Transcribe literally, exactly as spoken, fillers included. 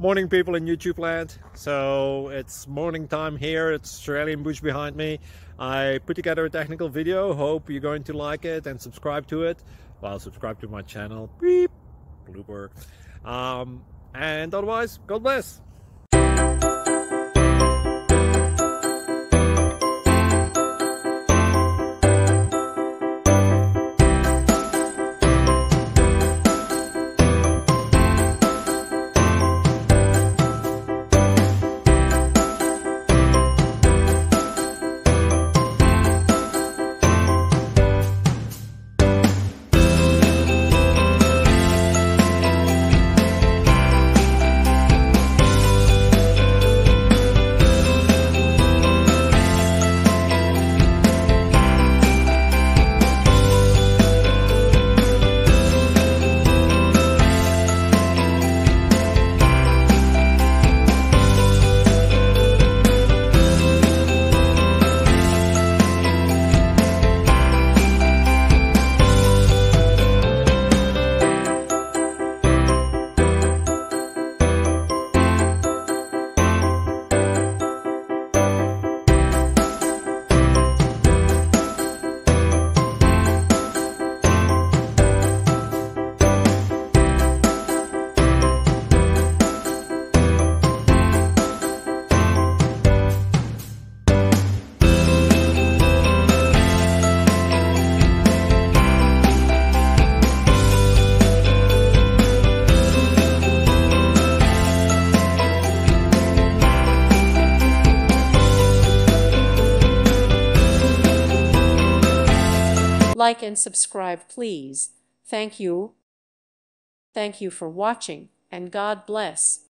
Morning, people in YouTube land. So it's morning time here. It's Australian bush behind me. I put together a technical video. Hope you're going to like it and subscribe to it. Well, subscribe to my channel. Beep. Blooper. Um, and otherwise, God bless. Like and subscribe, please. Thank you. Thank you for watching, and God bless.